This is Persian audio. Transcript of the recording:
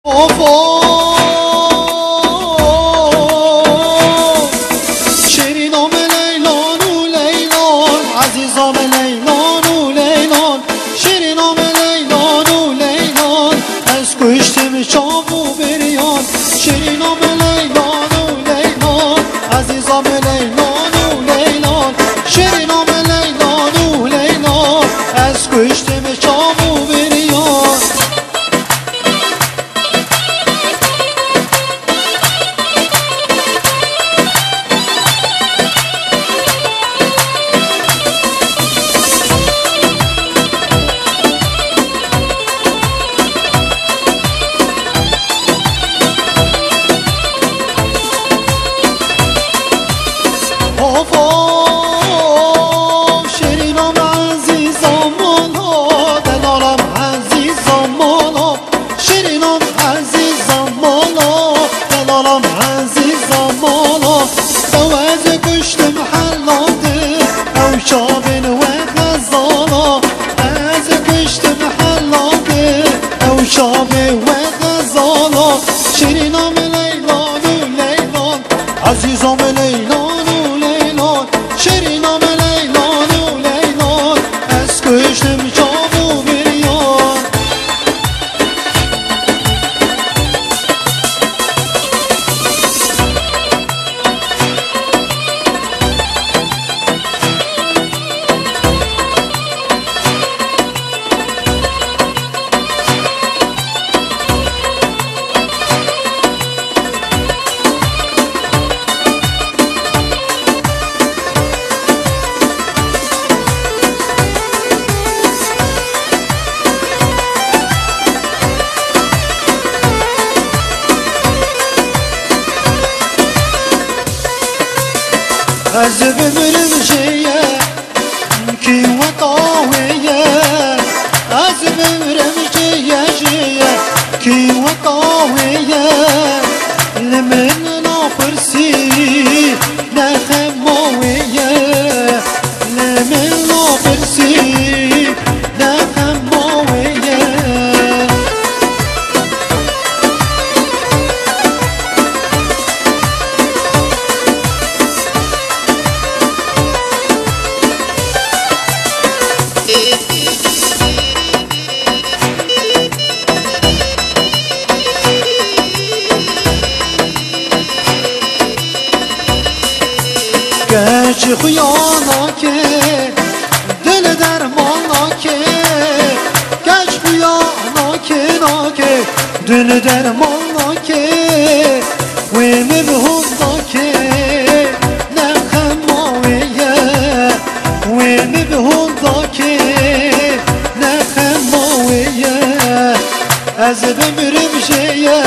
of شیرینام لیلان و لیلان عزیزام لیلان و لیلان شیرینام لیلان و لیلان از کشتم شام و بریان شیرینام لیلان و لیلان عزیزام لیلان و لیلان شیرینام لیلان و لیلان از کشتم شام و بریان شیرینام عزیزم مالا دلالم عزیزم مالا شیرینام عزیزم مالا دلالم عزیزم مالا تو از کشتم حلاده او شابن و غزالا از کشتم حلاده او شابه و غزالا شیرینام لیلان و لیلان عزیزم لیلان شیرینام لیلان و لیلان از کشتم شام و بریان از بمرم شیه کی و قاویه از بمرم شیه شیه کی و قاویه لمن نافرسی نخماویه لمن نافرسی نخماویه گشت خویانا که دل درمانا که گشت خویانا که ناکه دل درمانا که و مبهوندا که نخماویه و مبهوندا که نخماویه از بمرم شیه